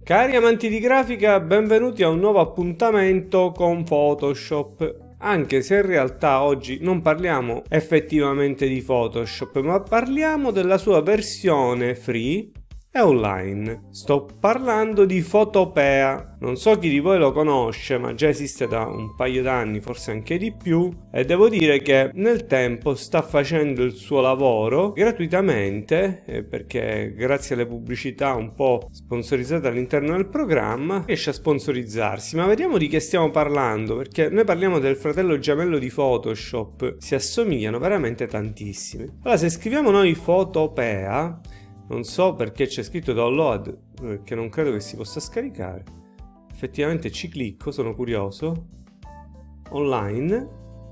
Cari amanti di grafica, benvenuti a un nuovo appuntamento con Photoshop. Anche se in realtà oggi non parliamo effettivamente di Photoshop, ma parliamo della sua versione free e online. Sto parlando di Photopea. Non so chi di voi lo conosce, ma già esiste da un paio d'anni, forse anche di più, e devo dire che nel tempo sta facendo il suo lavoro gratuitamente, perché grazie alle pubblicità un po' sponsorizzate all'interno del programma riesce a sponsorizzarsi. Ma vediamo di che stiamo parlando, perché noi parliamo del fratello gemello di Photoshop, si assomigliano veramente tantissimi. Allora, se scriviamo noi Photopea, non so perché c'è scritto download, perché non credo che si possa scaricare. Effettivamente ci clicco, sono curioso. Online,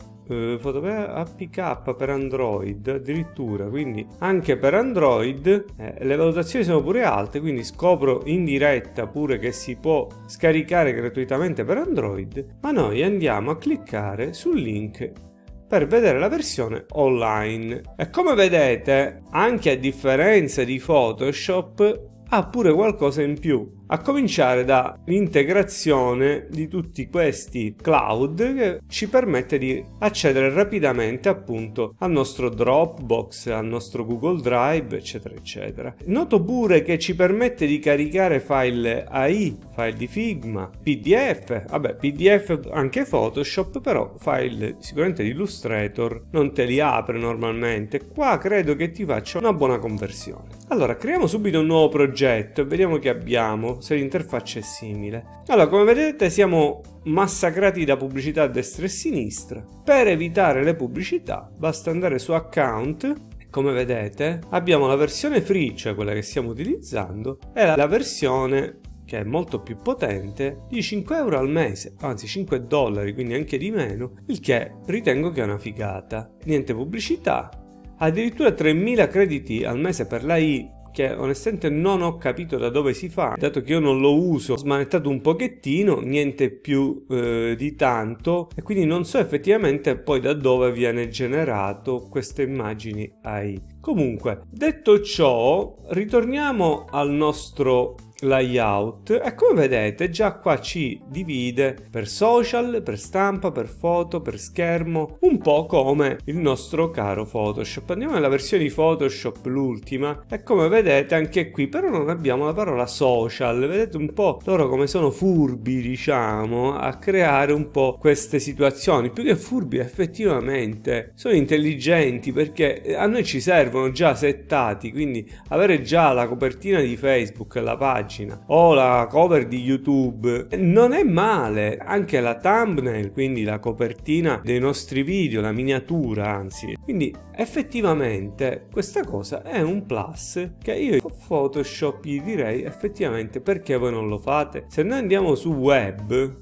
Photopea APK per Android addirittura, quindi anche per Android le valutazioni sono pure alte, quindi scopro in diretta pure che si può scaricare gratuitamente per Android, ma noi andiamo a cliccare sul link per vedere la versione online. E come vedete, anche a differenza di Photoshop, ha pure qualcosa in più, a cominciare dall'integrazione di tutti questi cloud che ci permette di accedere rapidamente appunto al nostro Dropbox, al nostro Google Drive, eccetera eccetera. Noto pure che ci permette di caricare file AI, file di Figma, PDF, vabbè, PDF anche Photoshop, però file sicuramente di Illustrator non te li apre normalmente. Qua credo che ti faccia una buona conversione. Allora, creiamo subito un nuovo progetto e vediamo che abbiamo, se l'interfaccia è simile. Allora, come vedete siamo massacrati da pubblicità a destra e a sinistra. Per evitare le pubblicità basta andare su account e come vedete abbiamo la versione free, cioè quella che stiamo utilizzando, e la versione che è molto più potente di 5 euro al mese, anzi 5 dollari, quindi anche di meno, il che ritengo che è una figata. Niente pubblicità, addirittura 3000 crediti al mese per l'AI, che onestamente non ho capito da dove si fa, dato che io non lo uso, ho smanettato un pochettino, niente più di tanto, e quindi non so effettivamente poi da dove viene generato queste immagini AI. Comunque, detto ciò, ritorniamo al nostro layout e come vedete già qua ci divide per social, per stampa, per foto, per schermo, un po' come il nostro caro Photoshop. Andiamo nella versione di Photoshop, l'ultima, e come vedete anche qui però non abbiamo la parola social. Vedete un po' loro come sono furbi, diciamo, a creare un po' queste situazioni. Più che furbi, effettivamente sono intelligenti, perché a noi ci servono già settati, quindi avere già la copertina di Facebook, la pagina o la cover di YouTube non è male, anche la thumbnail, quindi la copertina dei nostri video, la miniatura anzi, quindi effettivamente questa cosa è un plus che io con Photoshop gli direi effettivamente perché voi non lo fate. Se noi andiamo su web,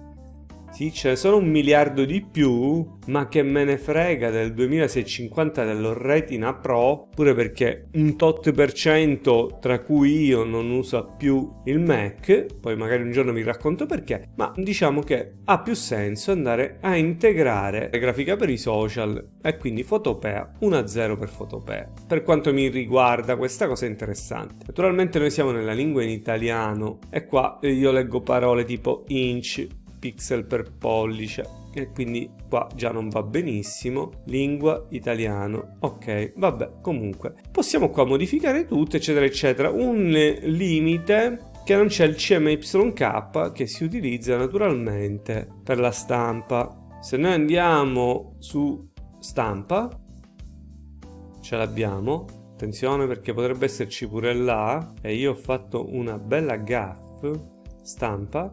sì, ce ne sono 1 miliardo di più, ma che me ne frega del 2650 dello Retina Pro, pure perché un tot per cento, tra cui io, non usa più il Mac, poi magari un giorno vi racconto perché, ma diciamo che ha più senso andare a integrare la grafica per i social, e quindi Photopea 1.0 per Photopea. Per quanto mi riguarda questa cosa è interessante. Naturalmente noi siamo nella lingua in italiano e qua io leggo parole tipo inch, pixel per pollice, e quindi qua già non va benissimo. Lingua italiano, ok, vabbè, comunque possiamo qua modificare tutto eccetera eccetera. Un limite che non c'è il CMYK, che si utilizza naturalmente per la stampa. Se noi andiamo su stampa ce l'abbiamo, attenzione perché potrebbe esserci pure là e io ho fatto una bella gaffe. Stampa,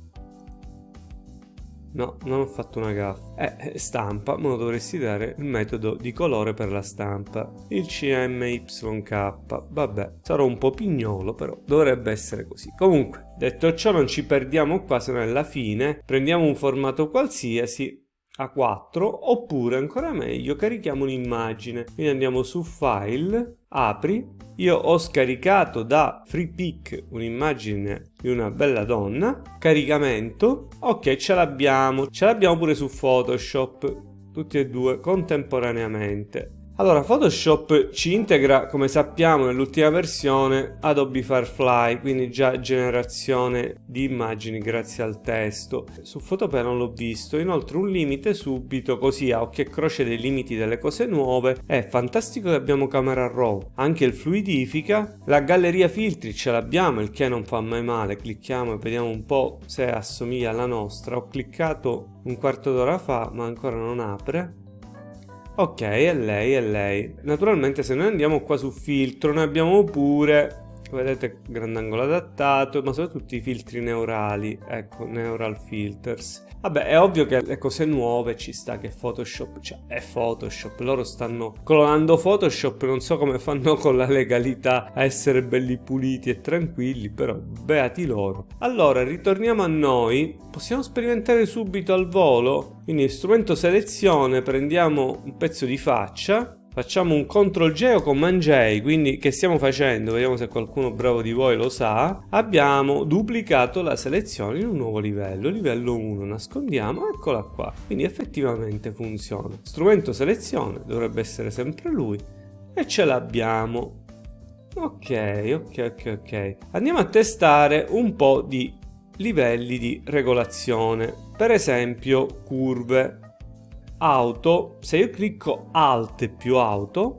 no, non ho fatto una gaffa. Stampa, ma lo dovresti dare il metodo di colore per la stampa, il CMYK. Vabbè, sarò un po' pignolo, però dovrebbe essere così. Comunque, detto ciò, non ci perdiamo qua, se no alla fine prendiamo un formato qualsiasi, A4, oppure ancora meglio carichiamo un'immagine. Quindi andiamo su File, Apri. Io ho scaricato da FreePic un'immagine di una bella donna. Caricamento. Ok, ce l'abbiamo pure su Photoshop, tutti e due contemporaneamente. Allora, Photoshop ci integra, come sappiamo, nell'ultima versione Adobe Firefly, quindi già generazione di immagini grazie al testo. Su Photopea non l'ho visto. Inoltre un limite subito, così a occhio e croce dei limiti delle cose nuove. È fantastico che abbiamo Camera Raw, anche il fluidifica. La galleria filtri ce l'abbiamo, il che non fa mai male. Clicchiamo e vediamo un po' se assomiglia alla nostra. Ho cliccato un quarto d'ora fa, ma ancora non apre. Ok, è lei. Naturalmente se noi andiamo qua su filtro, noi abbiamo pure, vedete, grandangolo adattato, ma soprattutto i filtri neurali, ecco, neural filters. Vabbè, è ovvio che le cose nuove ci sta che Photoshop, cioè è Photoshop, loro stanno clonando Photoshop, non so come fanno con la legalità a essere belli puliti e tranquilli, però beati loro. Allora, ritorniamo a noi, possiamo sperimentare subito al volo, quindi strumento selezione, prendiamo un pezzo di faccia, facciamo un CTRL-J o Command-J, quindi che stiamo facendo? Vediamo se qualcuno bravo di voi lo sa. Abbiamo duplicato la selezione in un nuovo livello, livello 1, nascondiamo, eccola qua. Quindi effettivamente funziona. Strumento selezione, dovrebbe essere sempre lui, e ce l'abbiamo. Ok. Andiamo a testare un po' di livelli di regolazione, per esempio curve. Auto, se io clicco Alt più auto,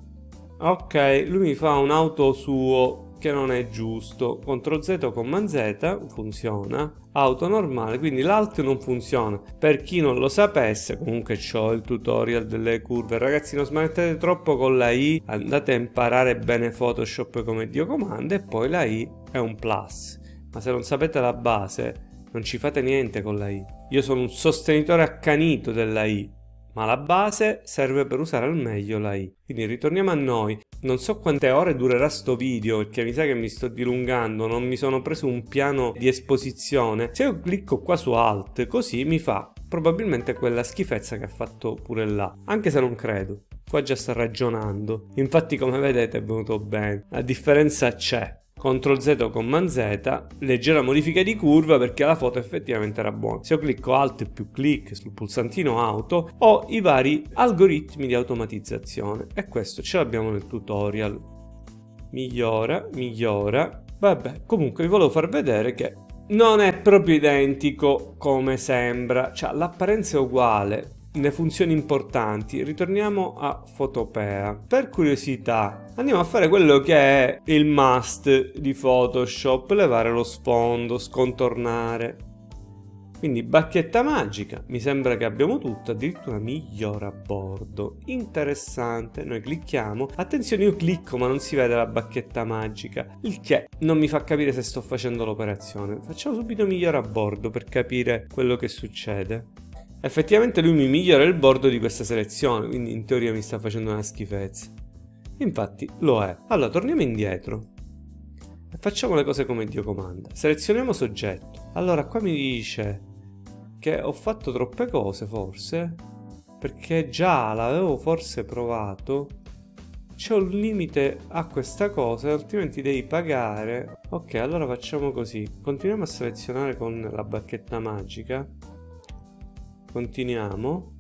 ok, lui mi fa un auto suo che non è giusto. CTRL Z o Command Z funziona. Auto normale, quindi l'Alt non funziona. Per chi non lo sapesse, comunque c'ho il tutorial delle curve. Ragazzi, non smettete troppo con la I, andate a imparare bene Photoshop come Dio comanda, e poi la I è un plus. Ma se non sapete la base, non ci fate niente con la I. Io sono un sostenitore accanito della I, ma la base serve per usare al meglio la I. Quindi ritorniamo a noi. Non so quante ore durerà sto video, perché mi sa che mi sto dilungando, non mi sono preso un piano di esposizione. Se io clicco qua su Alt, così mi fa probabilmente quella schifezza che ha fatto pure là, anche se non credo. Qua già sta ragionando. Infatti, come vedete, è venuto bene. La differenza c'è. CTRL Z o Command Z, leggera modifica di curva, perché la foto effettivamente era buona. Se io clicco Alt più clic sul pulsantino auto, ho i vari algoritmi di automatizzazione, e questo ce l'abbiamo nel tutorial. Migliora. Vabbè, comunque vi volevo far vedere che non è proprio identico come sembra, cioè l'apparenza è uguale. Le funzioni importanti, ritorniamo a Photopea. Per curiosità andiamo a fare quello che è il must di Photoshop: levare lo sfondo, scontornare. Quindi bacchetta magica, mi sembra che abbiamo tutto, addirittura migliora a bordo. Interessante, noi clicchiamo, attenzione, io clicco ma non si vede la bacchetta magica, il che non mi fa capire se sto facendo l'operazione. Facciamo subito migliora a bordo per capire quello che succede. Effettivamente lui mi migliora il bordo di questa selezione, quindi in teoria mi sta facendo una schifezza. Infatti lo è. Allora torniamo indietro e facciamo le cose come Dio comanda. Selezioniamo soggetto. Allora qua mi dice che ho fatto troppe cose forse, perché già l'avevo forse provato. C'è un limite a questa cosa, altrimenti devi pagare. Ok, allora facciamo così. Continuiamo a selezionare con la bacchetta magica. Continuiamo,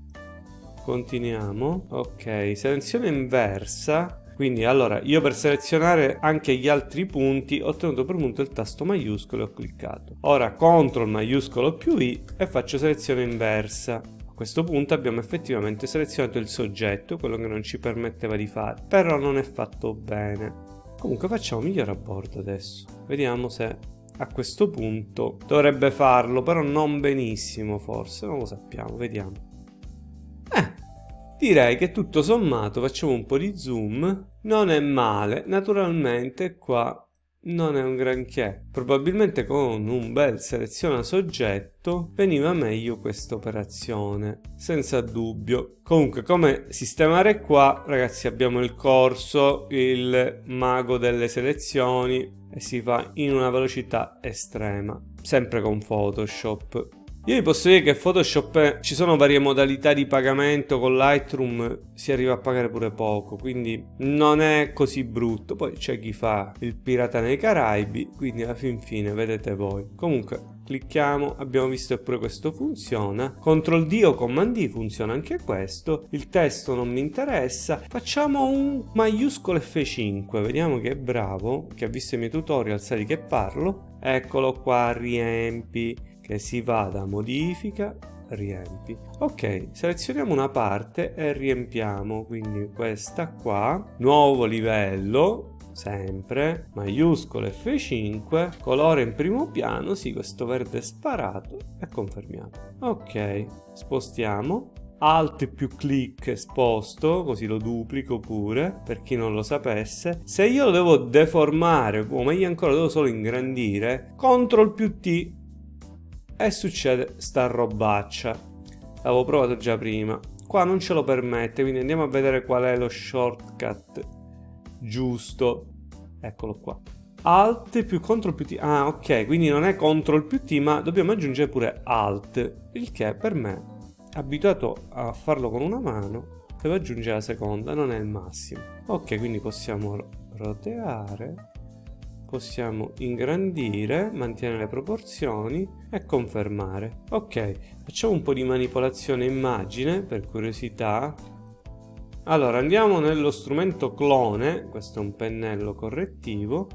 ok, selezione inversa. Quindi allora io per selezionare anche gli altri punti ho tenuto premuto il tasto maiuscolo e ho cliccato. Ora CTRL maiuscolo più I e faccio selezione inversa. A questo punto abbiamo effettivamente selezionato il soggetto, quello che non ci permetteva di fare, però non è fatto bene. Comunque facciamo migliore a bordo adesso, vediamo se a questo punto dovrebbe farlo, però non benissimo forse, non lo sappiamo, vediamo. Direi che tutto sommato, facciamo un po' di zoom, non è male. Naturalmente qua non è un granché, probabilmente con un bel seleziona soggetto veniva meglio questa operazione, senza dubbio. Comunque, come sistemare qua, ragazzi, abbiamo il corso, il mago delle selezioni, e si fa in una velocità estrema, sempre con Photoshop. Io vi posso dire che Photoshop ci sono varie modalità di pagamento, con Lightroom si arriva a pagare pure poco, quindi non è così brutto. Poi c'è chi fa il pirata nei Caraibi, quindi alla fin fine vedete voi. Comunque clicchiamo, abbiamo visto che pure questo funziona. Ctrl D o Command D funziona anche questo. Il testo non mi interessa. Facciamo un maiuscolo F5, vediamo che è bravo, che ha visto i miei tutorial, sa di che parlo. Eccolo qua, riempi. Che si va da modifica, riempi. Ok, selezioniamo una parte e riempiamo, quindi questa qua, nuovo livello, sempre, maiuscolo F5, colore in primo piano, sì, questo verde sparato, e confermiamo. Ok, spostiamo. Alt più clic sposto, così lo duplico pure, per chi non lo sapesse. Se io lo devo deformare, o meglio ancora lo devo solo ingrandire, CTRL più T, e succede sta robaccia. L'avevo provato già prima, qua non ce lo permette, quindi andiamo a vedere qual è lo shortcut giusto. Eccolo qua, Alt più CTRL più T. Ah, ok, quindi non è CTRL più T, ma dobbiamo aggiungere pure Alt, il che per me, abituato a farlo con una mano, devo aggiungere la seconda, non è il massimo. Ok, quindi possiamo roteare, possiamo ingrandire, mantenere le proporzioni e confermare. Ok, facciamo un po' di manipolazione immagine per curiosità. Allora andiamo nello strumento clone, questo è un pennello correttivo.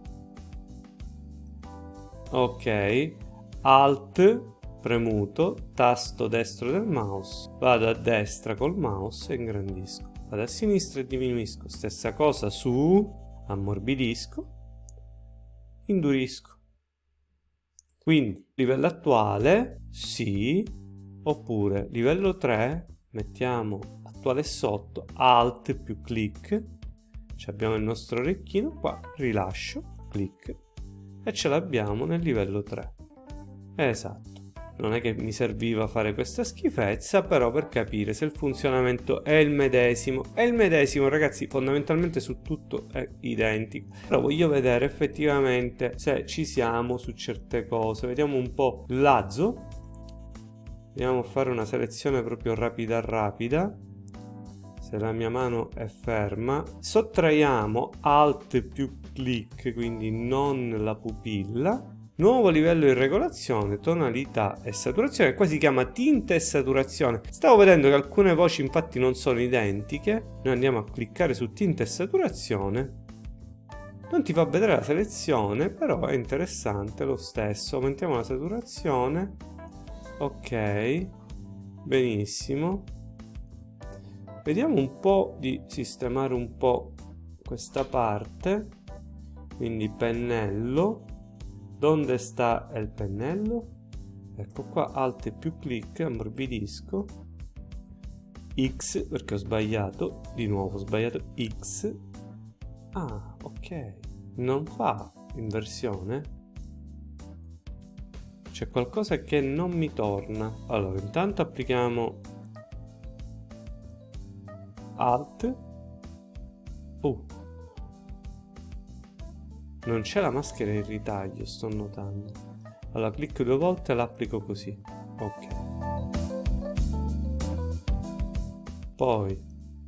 Ok, Alt premuto, tasto destro del mouse, vado a destra col mouse e ingrandisco, vado a sinistra e diminuisco, stessa cosa su, ammorbidisco, indurisco. Quindi livello attuale sì, oppure livello 3, mettiamo attuale sotto, Alt più clic, abbiamo il nostro orecchino qua, rilascio, clic, e ce l'abbiamo nel livello 3. Esatto. Non è che mi serviva fare questa schifezza, però per capire se il funzionamento è il medesimo. È il medesimo, ragazzi, fondamentalmente su tutto è identico. Però voglio vedere effettivamente se ci siamo su certe cose. Vediamo un po' il lazzo. Andiamo a fare una selezione proprio rapida. Se la mia mano è ferma, sottraiamo Alt più clic, quindi non la pupilla. Nuovo livello di regolazione, tonalità e saturazione, qua si chiama tinta e saturazione. Stavo vedendo che alcune voci infatti non sono identiche. Noi andiamo a cliccare su tinta e saturazione. Non ti fa vedere la selezione, però è interessante lo stesso. Aumentiamo la saturazione. Ok, benissimo. Vediamo un po' di sistemare un po' questa parte. Quindi pennello. Dove sta il pennello? Ecco qua, Alt e più clic, ammorbidisco. X, perché ho sbagliato. Di nuovo ho sbagliato X. Ah, ok. Non fa inversione. C'è qualcosa che non mi torna. Allora, intanto applichiamo Alt. Non c'è la maschera in ritaglio, sto notando. Allora, clicco 2 volte e l'applico così. Ok. Poi,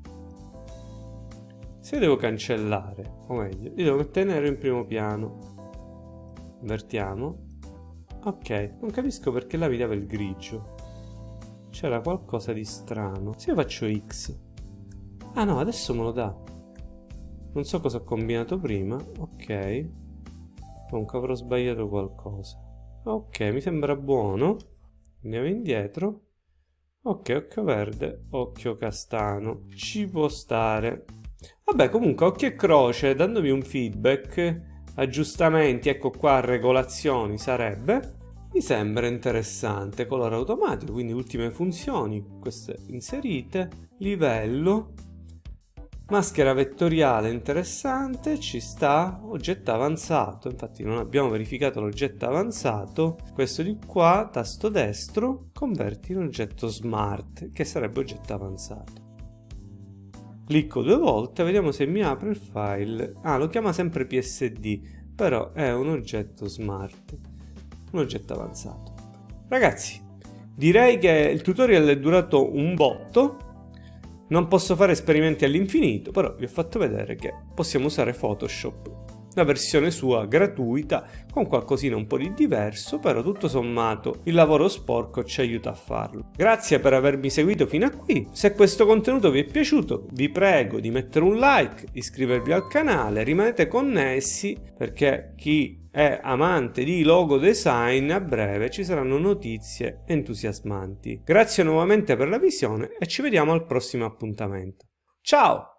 se devo cancellare, o meglio, io devo tenere in primo piano. Invertiamo. Ok, non capisco perché là mi dava il grigio. C'era qualcosa di strano. Se io faccio X. Ah no, adesso me lo dà. Non so cosa ho combinato prima. Ok. Comunque avrò sbagliato qualcosa. Ok, mi sembra buono. Andiamo indietro. Ok, occhio verde, occhio castano. Ci può stare. Vabbè, comunque occhio e croce, dandomi un feedback, aggiustamenti, ecco qua, regolazioni sarebbe. Mi sembra interessante. Colore automatico, quindi ultime funzioni, queste inserite. Livello. Maschera vettoriale interessante, ci sta. Oggetto avanzato, infatti non abbiamo verificato l'oggetto avanzato. Questo di qua, tasto destro, converti in oggetto smart, che sarebbe oggetto avanzato. Clicco 2 volte, vediamo se mi apre il file. Ah, lo chiama sempre PSD, però è un oggetto smart, un oggetto avanzato. Ragazzi, Direi che il tutorial è durato un botto. Non posso fare esperimenti all'infinito, però vi ho fatto vedere che possiamo usare Photoshop, la versione sua gratuita, con qualcosina un po' di diverso, però tutto sommato il lavoro sporco ci aiuta a farlo. Grazie per avermi seguito fino a qui. Se questo contenuto vi è piaciuto, vi prego di mettere un like, iscrivervi al canale, rimanete connessi, perché chi è amante di logo design, a breve ci saranno notizie entusiasmanti. Grazie nuovamente per la visione e ci vediamo al prossimo appuntamento. Ciao!